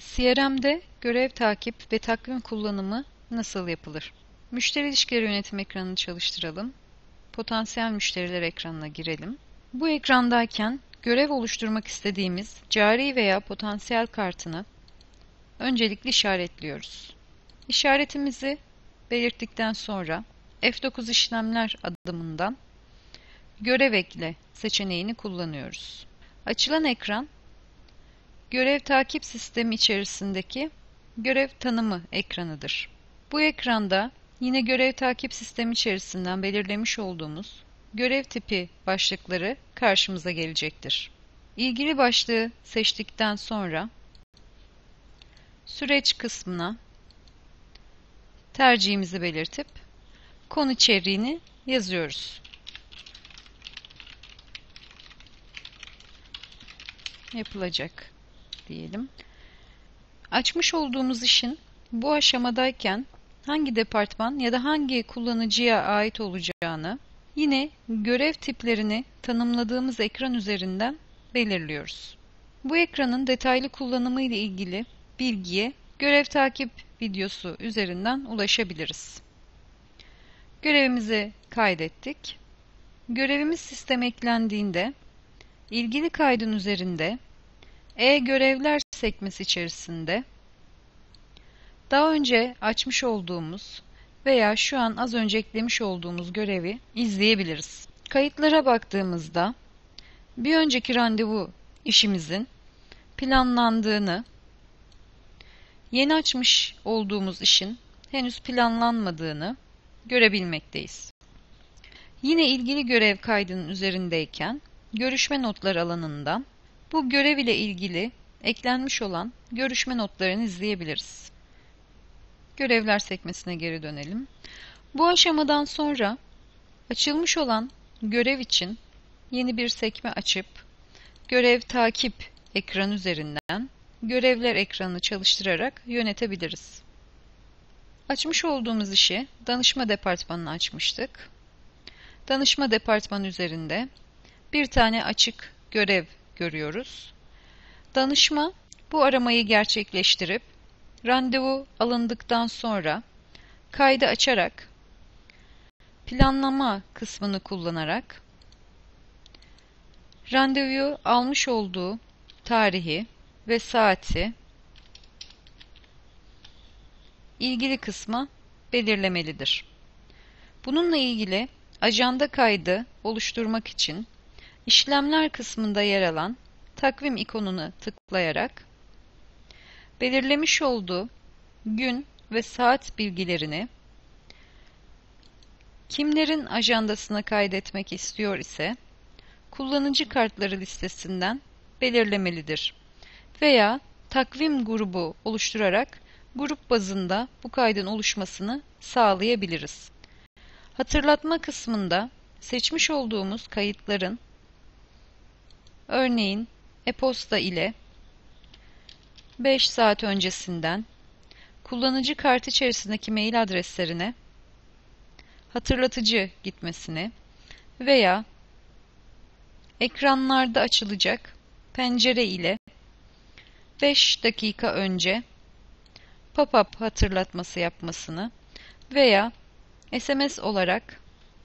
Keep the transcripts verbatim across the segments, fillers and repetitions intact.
C R M'de görev takip ve takvim kullanımı nasıl yapılır? Müşteri ilişkileri yönetim ekranını çalıştıralım. Potansiyel müşteriler ekranına girelim. Bu ekrandayken görev oluşturmak istediğimiz cari veya potansiyel kartını öncelikle işaretliyoruz. İşaretimizi belirttikten sonra F dokuz işlemler adımından görev ekle seçeneğini kullanıyoruz. Açılan ekran görev takip sistemi içerisindeki görev tanımı ekranıdır. Bu ekranda yine görev takip sistemi içerisinden belirlemiş olduğumuz görev tipi başlıkları karşımıza gelecektir. İlgili başlığı seçtikten sonra süreç kısmına tercihimizi belirtip konu içeriğini yazıyoruz. Yapılacak diyelim. Açmış olduğumuz işin bu aşamadayken hangi departman ya da hangi kullanıcıya ait olacağını yine görev tiplerini tanımladığımız ekran üzerinden belirliyoruz. Bu ekranın detaylı kullanımı ile ilgili bilgiye görev takip videosu üzerinden ulaşabiliriz. Görevimizi kaydettik. Görevimiz sisteme eklendiğinde ilgili kaydın üzerinde E-Görevler sekmesi içerisinde daha önce açmış olduğumuz veya şu an az önce eklemiş olduğumuz görevi izleyebiliriz. Kayıtlara baktığımızda bir önceki randevu işimizin planlandığını, yeni açmış olduğumuz işin henüz planlanmadığını görebilmekteyiz. Yine ilgili görev kaydının üzerindeyken görüşme notları alanından bu görev ile ilgili eklenmiş olan görüşme notlarını izleyebiliriz. Görevler sekmesine geri dönelim. Bu aşamadan sonra açılmış olan görev için yeni bir sekme açıp görev takip ekranı üzerinden görevler ekranını çalıştırarak yönetebiliriz. Açmış olduğumuz işi danışma departmanını açmıştık. Danışma departmanı üzerinde bir tane açık görev görüyoruz. Danışma bu aramayı gerçekleştirip randevu alındıktan sonra kaydı açarak planlama kısmını kullanarak randevuyu almış olduğu tarihi ve saati ilgili kısma belirlemelidir. Bununla ilgili ajanda kaydı oluşturmak için işlemler kısmında yer alan takvim ikonuna tıklayarak belirlemiş olduğu gün ve saat bilgilerini kimlerin ajandasına kaydetmek istiyor ise kullanıcı kartları listesinden belirlemelidir. Veya takvim grubu oluşturarak grup bazında bu kaydın oluşmasını sağlayabiliriz. Hatırlatma kısmında seçmiş olduğumuz kayıtların örneğin e-posta ile beş saat öncesinden kullanıcı kartı içerisindeki mail adreslerine hatırlatıcı gitmesini veya ekranlarda açılacak pencere ile beş dakika önce pop-up hatırlatması yapmasını veya S M S olarak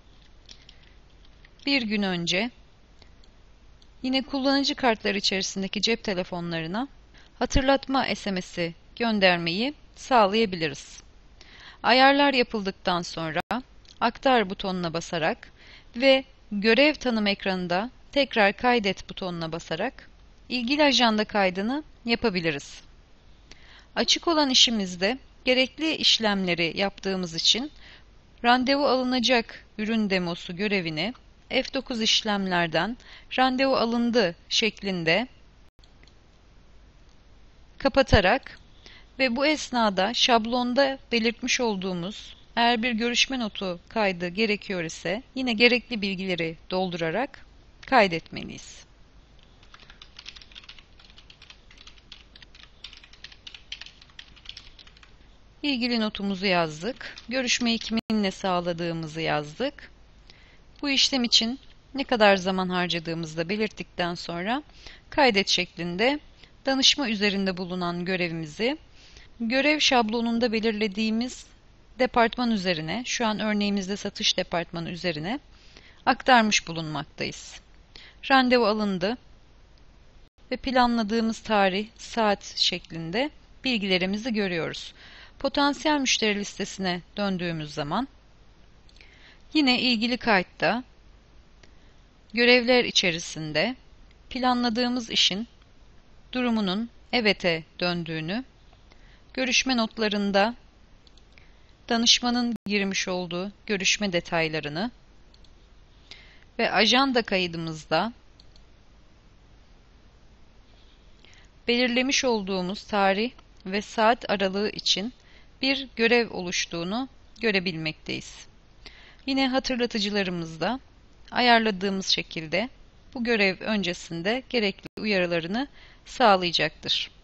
bir gün önce yine kullanıcı kartları içerisindeki cep telefonlarına hatırlatma S M S'i göndermeyi sağlayabiliriz. Ayarlar yapıldıktan sonra aktar butonuna basarak ve görev tanım ekranında tekrar kaydet butonuna basarak ilgili ajanda kaydını yapabiliriz. Açık olan işimizde gerekli işlemleri yaptığımız için randevu alınacak ürün demosu görevini F dokuz işlemlerden randevu alındı şeklinde kapatarak ve bu esnada şablonda belirtmiş olduğumuz eğer bir görüşme notu kaydı gerekiyor ise yine gerekli bilgileri doldurarak kaydetmeliyiz. İlgili notumuzu yazdık. Görüşmeyi kiminle sağladığımızı yazdık. Bu işlem için ne kadar zaman harcadığımızı da belirttikten sonra kaydet şeklinde danışma üzerinde bulunan görevimizi görev şablonunda belirlediğimiz departman üzerine, şu an örneğimizde satış departmanı üzerine aktarmış bulunmaktayız. Randevu alındı ve planladığımız tarih, saat şeklinde bilgilerimizi görüyoruz. Potansiyel müşteri listesine döndüğümüz zaman yine ilgili kayıtta görevler içerisinde planladığımız işin durumunun evet'e döndüğünü, görüşme notlarında danışmanın girmiş olduğu görüşme detaylarını ve ajanda kaydımızda belirlemiş olduğumuz tarih ve saat aralığı için bir görev oluştuğunu görebilmekteyiz. Yine hatırlatıcılarımızda ayarladığımız şekilde bu görev öncesinde gerekli uyarılarını sağlayacaktır.